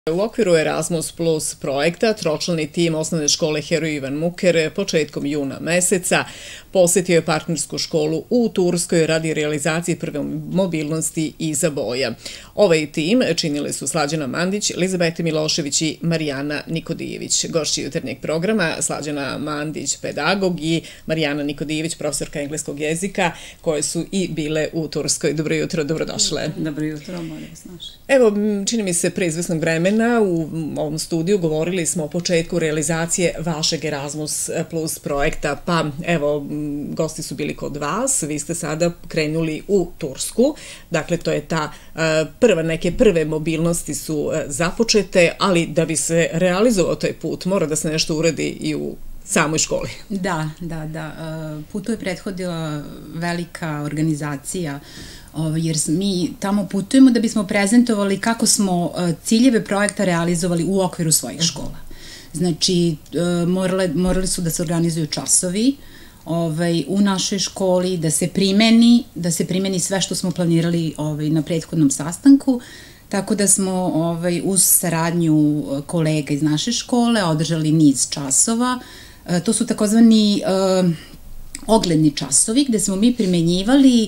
U okviru Erasmus Plus projekta tročlani tim osnovne škole Heroj Ivan Muker početkom juna meseca posetio je partnersku školu u Turskoj radi realizacije prve mobilnosti iza boja. Ovaj tim činili su Slađana Mandić, Elizabeta Milošević i Marijana Nikodijević. Gošći jutarnjeg programa Slađana Mandić, pedagog, i Marijana Nikodijević, profesorka engleskog jezika, koje su i bile u Turskoj. Dobro jutro, dobrodošle. Dobro jutro, molim vas naši. Evo, čini mi se pre izvesnog vremena u ovom studiju govorili smo o početku realizacije vašeg Erasmus Plus projekta, pa evo, gosti su bili kod vas, vi ste sada krenuli u Tursku, dakle to je ta neke prve mobilnosti su započete, ali da bi se realizovao taj put mora da se nešto uradi i u samoj školi. Da. Putu je prethodila velika organizacija, jer mi tamo putujemo da bismo prezentovali kako smo ciljeve projekta realizovali u okviru svojih škola. Znači, morali su da se organizuju časovi u našoj školi, da se primeni sve što smo planirali na prethodnom sastanku, tako da smo uz saradnju kolega iz naše škole održali niz časova. To su takozvani ogledni časovi gde smo mi primenjivali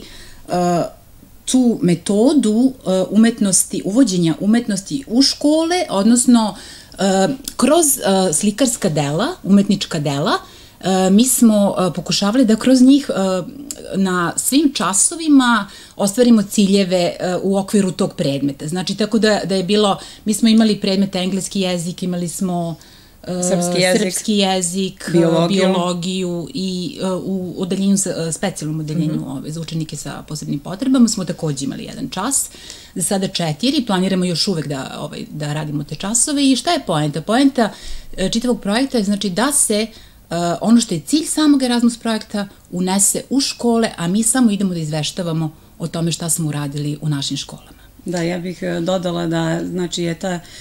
tu metodu uvođenja umetnosti u škole, odnosno kroz slikarska dela, umetnička dela, mi smo pokušavali da kroz njih na svim časovima ostvarimo ciljeve u okviru tog predmeta. Znači, tako da je bilo, mi smo imali predmet engleski jezik, imali smo srpski jezik, biologiju i u odeljenju, specijalnom odeljenju za učenike sa posebnim potrebama smo takođe imali jedan čas. Za sada 4, planiramo još uvek da radimo te časove. I šta je poenta? Poenta čitavog projekta je znači da se ono što je cilj samog Erasmus projekta unese u škole, a mi samo idemo da izveštavamo o tome šta smo uradili u našim školama. Da, ja bih dodala da, znači,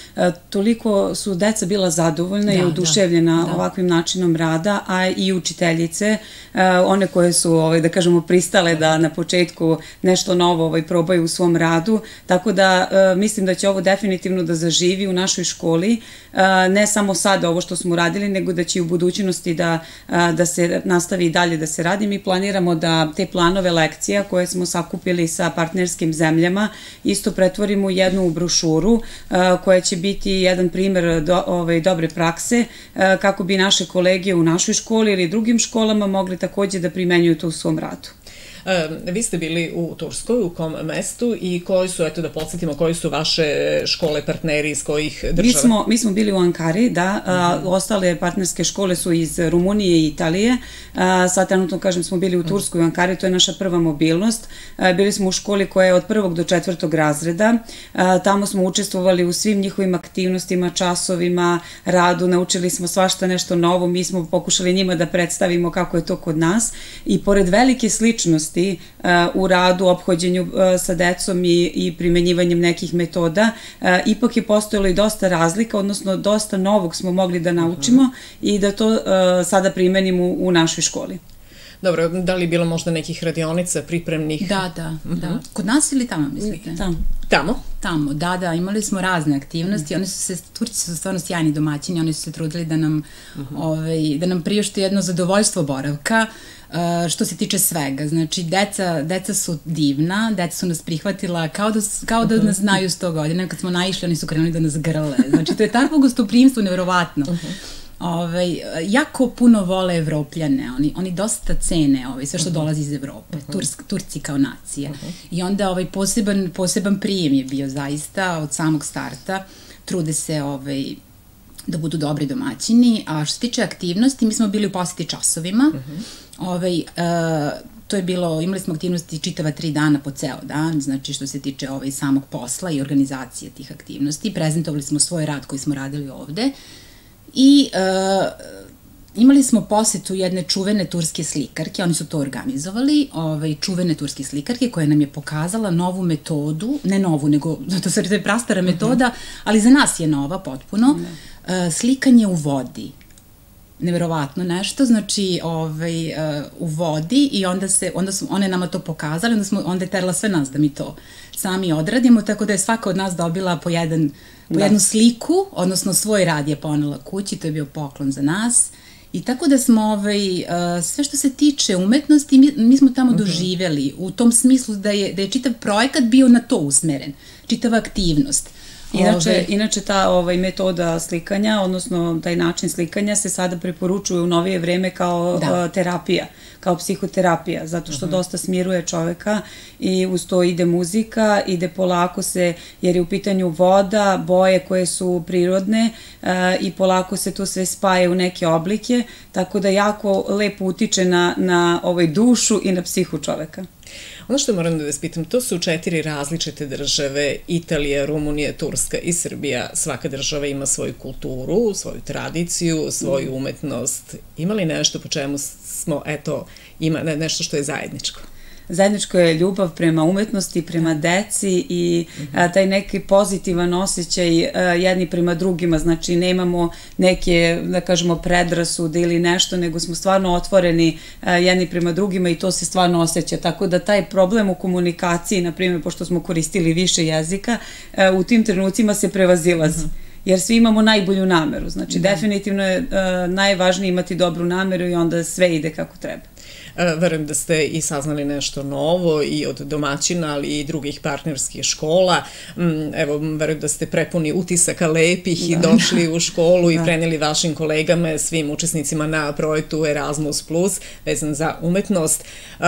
toliko su deca bila zadovoljna i oduševljena ovakvim načinom rada, a i učiteljice, one koje su, da kažemo, pristale da na početku nešto novo probaju u svom radu, tako da mislim da će ovo definitivno da zaživi u našoj školi, ne samo sada ovo što smo uradili, nego da će i u budućnosti da se nastavi i dalje da se radi. Mi planiramo da te planove lekcija koje smo sakupili sa partnerskim zemljama isto pretvorimo u jednu brošuru koja će biti jedan primer dobre prakse kako bi naše kolege u našoj školi ili drugim školama mogli takođe da primenjuju to u svom radu. Vi ste bili u Turskoj, u kom mestu i koji su, eto da podsjetimo, koji su vaše škole partneri iz kojih država? Mi smo bili u Ankari, da, ostale partnerske škole su iz Rumunije i Italije, sad trenutno kažem smo bili u Turskoj i u Ankari, to je naša prva mobilnost, bili smo u školi koja je od 1. do 4. razreda, tamo smo učestvovali u svim njihovim aktivnostima, časovima, radu, naučili smo svašta nešto novo, mi smo pokušali njima da predstavimo kako je to kod nas i pored velike sličnosti u radu, ophođenju sa decom i primenjivanjem nekih metoda, ipak je postojalo i dosta razlika, odnosno dosta novog smo mogli da naučimo i da to sada primenimo u našoj školi. Dobro, da li je bilo možda nekih radionica pripremnih? Da. Kod nas ili tamo, mislite? Tamo? Tamo, da, imali smo razne aktivnosti, Turci su stvarno sjajni domaćini, oni su se trudili da nam priušte jedno zadovoljstvo boravka, što se tiče svega. Znači, deca su divna, deca su nas prihvatila kao da nas znaju 100 godina. Kad smo naišli, oni su krenuli da nas grle. Znači, to je takvo gostoprimstvo nevjerovatno. Jako puno vole Evropljane, oni dosta cene sve što dolazi iz Evrope, Turci kao nacija. I onda poseban prijem je bio zaista od samog starta, trude se da budu dobri domaćini, a što se tiče aktivnosti, mi smo bili u poseti časovima, to je bilo, imali smo aktivnosti čitava 3 dana po ceo dan, znači što se tiče samog posla i organizacije tih aktivnosti, prezentovali smo svoj rad koji smo radili ovde i imali smo posetu jedne čuvene turske slikarke, oni su to organizovali, čuvene turske slikarke koja nam je pokazala novu metodu, ne novu, nego to je prastara metoda, ali za nas je nova potpuno, slikanje u vodi. neverovatno nešto, znači u vodi i onda su one nama to pokazali, onda je terala sve nas da mi to sami odradimo, tako da je svaka od nas dobila po jednu sliku, odnosno svoj rad je ponela kući, to je bio poklon za nas. I tako da smo sve što se tiče umetnosti, mi smo tamo doživeli u tom smislu da je čitav projekat bio na to usmeren, čitava aktivnost. Inače ta metoda slikanja, odnosno taj način slikanja se sada preporučuje u novije vreme kao terapija, kao psihoterapija, zato što dosta smiruje čoveka i uz to ide muzika, ide polako se, jer je u pitanju voda, boje koje su prirodne i polako se to sve spaje u neke oblike, tako da jako lepo utiče na dušu i na psihu čoveka. Ono što moram da vas pitam, to su 4 različite države, Italija, Rumunija, Turska i Srbija. Svaka država ima svoju kulturu, svoju tradiciju, svoju umetnost. Ima li nešto po čemu smo, ima nešto što je zajedničko? Zajedničko je ljubav prema umetnosti, prema deci i taj neki pozitivan osjećaj jedni prema drugima, znači nemamo neke, da kažemo, predrasude ili nešto, nego smo stvarno otvoreni jedni prema drugima i to se stvarno osjeća, tako da taj problem u komunikaciji, na primjer, pošto smo koristili više jezika, u tim trenucima se prevazilazi. Jer svi imamo najbolju nameru, znači definitivno je najvažnije imati dobru nameru i onda sve ide kako treba. Verujem da ste i saznali nešto novo i od domaćina, ali i drugih partnerskih škola. Evo, verujem da ste prepuni utisaka lepih i došli u školu i preneli vašim kolegama, svim učesnicima na projektu Erasmus Plus, vezan za umetnost.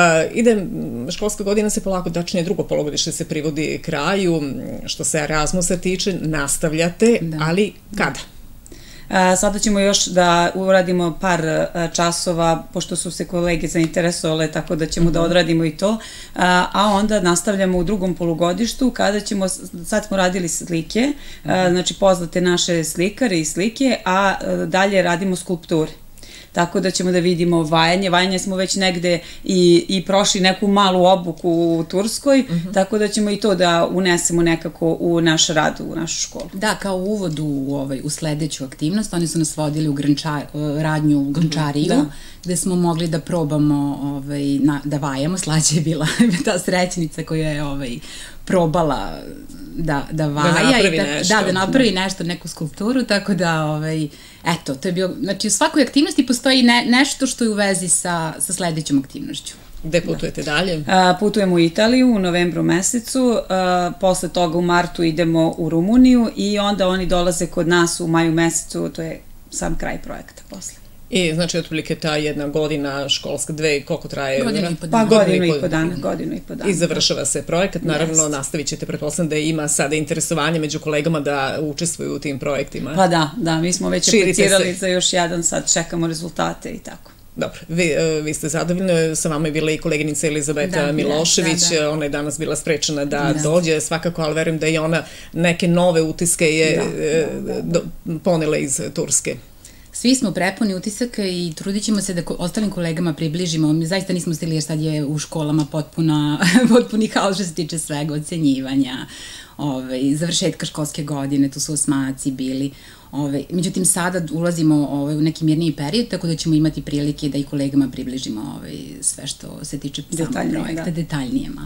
Školska godina se polako, tačnije drugo polugodište se privodi kraju. Što se Erasmusa tiče, nastavljate, ali kada? Sada ćemo još da uradimo par časova, pošto su se kolege zainteresovale, tako da ćemo da odradimo i to, a onda nastavljamo u drugom polugodištu, kada ćemo, sad smo radili slike, znači poznate naše slikare i slike, a dalje radimo skulpture. Tako da ćemo da vidimo vajanje. Vajanje smo već negde i prošli neku malu obuku u Turskoj, tako da ćemo i to da unesemo nekako u naš rad, u našu školu. Da, kao uvod u sledeću aktivnost, oni su nas vodili u radnju u Grančariju, gde smo mogli da probamo da vajamo. Slađa je bila ta srećnica koja je probala da vaja i da napravi nešto, neku skulpturu, tako da, eto, to je bio, znači u svakoj aktivnosti postoji nešto što je u vezi sa sledećom aktivnošću. Gde putujete dalje? Putujemo u Italiju u novembru mesecu, posle toga u martu idemo u Rumuniju i onda oni dolaze kod nas u maju mesecu, to je sam kraj projekta posle. I znači, otprilike ta jedna godina školska, koliko traje? Godinu i po dana. Pa godinu i po dana. I završava se projekat, naravno nastavit ćete, pretpostavljam da ima sada interesovanje među kolegama da učestvuju u tim projektima. Pa da, mi smo već aplicirali za još jedan, sad čekamo rezultate i tako. Dobro, vi ste zadovoljni, sa vama je bila i koleginica Elizabeta Milošević, ona je danas bila sprečena da dođe, svakako, ali verujem da i ona neke nove utiske je ponela iz Turske. Svi smo prepuni utisaka i trudit ćemo se da ostalim kolegama približimo. Mi zaista nismo stigli jer sad je u školama potpuni haos što se tiče svega, ocenjivanja, završetka školske godine, tu su osmaci bili. Međutim, sada ulazimo u neki mirniji period, tako da ćemo imati prilike da i kolegama približimo sve što se tiče samog projekta, detaljnije malo.